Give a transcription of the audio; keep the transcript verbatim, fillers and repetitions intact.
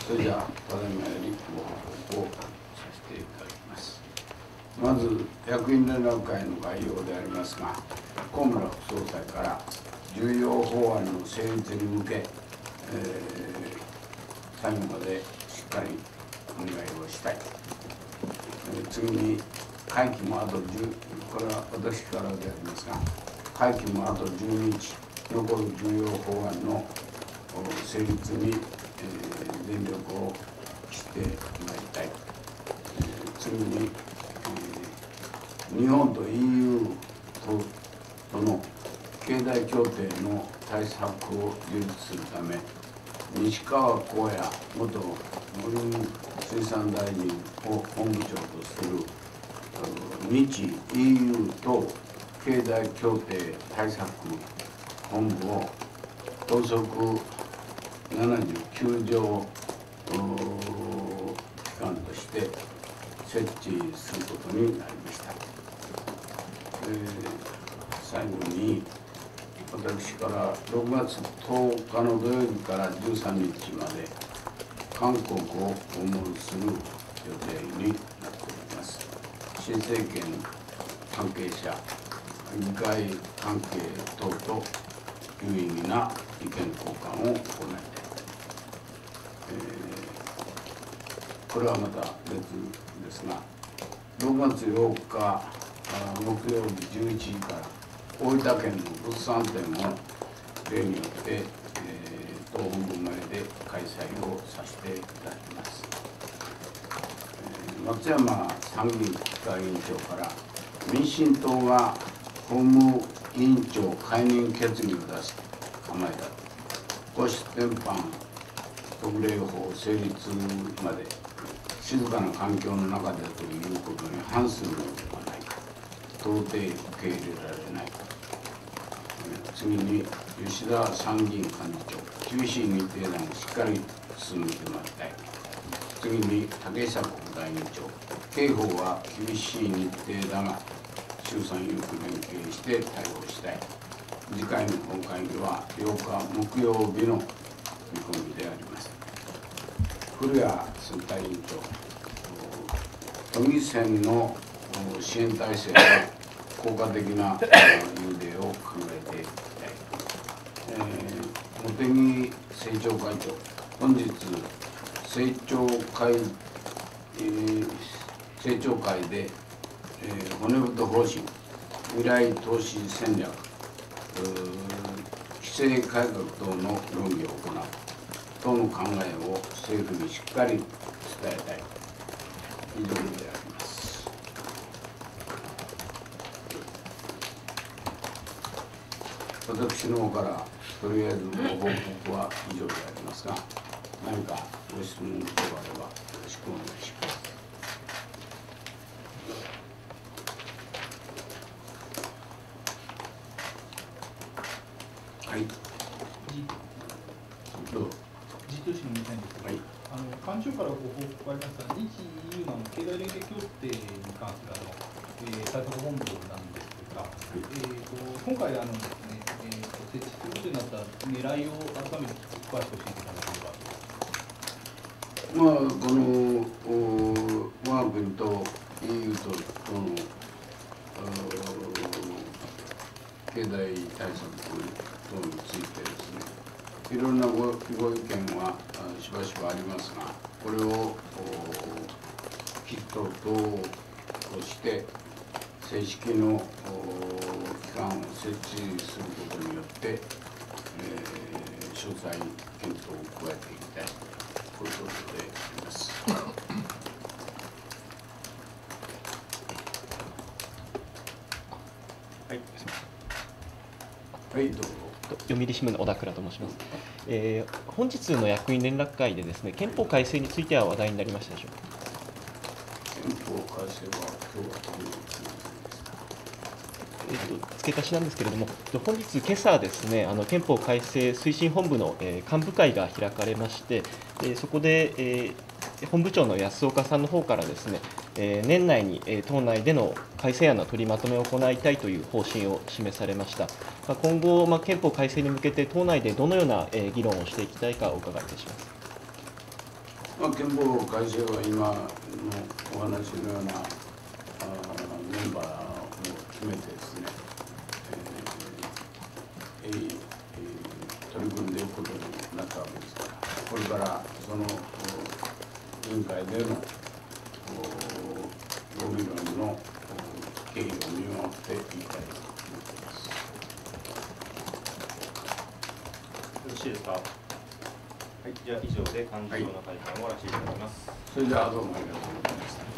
それではただいまよりご報告をさせていただきます。まず役員連絡会の概要でありますが、小村副総裁から重要法案の成立に向け、えー、最後までしっかりお願いをしたい。えー、次に会期もあとじゅう、これは私からでありますが、会期もあとじゅうにち、残る重要法案の成立に、えー、全力をしてまいりたい。えー、次に、えー、日本と イーユー と, との経済協定の対策を充実するため、西川晃也元農林水産大臣を本部長とする日 イーユー と経済協定対策本部を党則ななじゅうきゅう条機関として設置することになりました。えー、最後に私からろくがつとおかの土曜日からじゅうさんにちまで韓国を訪問する予定になっております。新政権関係者、議会関係等と有意義な意見交換を行いたい。えー、これはまた別ですが、ろくがつようか木曜日じゅういちじから大分県の物産展を例によって、えー、党本部前で開催をさせていただきます。えー、松山参議院国会委員長から民進党が法務委員長解任決議を出す構えだ。皇室典範特例法成立まで静かな環境の中でということに反するのではないか。到底受け入れられない。次に吉田参議院幹事長、厳しい日程談をしっかり進めてまいりたい。次に竹下国対委員長、刑法は厳しい日程だが衆参よく連携して対応したい。次回の本会議はようか木曜日の見込みであります。古谷選対委員長、都議選の支援体制が効果的な遊説を考えていきたい。えー、茂木政調会長、本日政調会、えー、政調会で、えー、骨太方針、未来投資戦略、規制改革等の論議を行う党の考えを政府にしっかり伝えたい。以上であります。私の方からとりあえずご報告は以上でありますが、何かご質問等あればよろしくお願いします。はい。どうぞ。 実としても見たいんですけど、はい、あの幹事長からご報告ありました日 イーユー の経済連携協定に関するあの、えー、対策本部なんですが、はい、えー、と今回あのですね、えー、と設置することになった狙いを改めて詳しく教えていただければ。 まあこの我が国と イーユー ととの経済対策等についてですね、いろんな ご, ご意見はしばしばありますが、これをきっと党として正式の機関を設置することによって、えー、詳細検討を加えていきたいということであります。 はい。 はい、どうぞ。 読売新聞の小田倉と申します。えー、本日の役員連絡会でですね、憲法改正については話題になりましたでしょうか。 憲法改正は今日はどういうつもりですか。 えーと、付け足しなんですけれども、本日、今朝ですね、あの憲法改正推進本部の、えー、幹部会が開かれまして、えー、そこで、えー、本部長の安岡さんの方からですね、えー、年内に、えー、党内での改正案の取りまとめを行いたいという方針を示されました。まあ、今後、まあ、憲法改正に向けて党内でどのような、えー、議論をしていきたいかお伺いいたします。 まあ、憲法改正は今のお話のようなあメンバーを決めてですね、えーえー、取り組んでいくことになったわけですから、これからその委員会でのご議論の経緯を見守っていきたいと思っています。 よろしいですか。はい、じゃあ以上で幹事長の会見を終わらせていただきます。 それではどうもありがとうございました。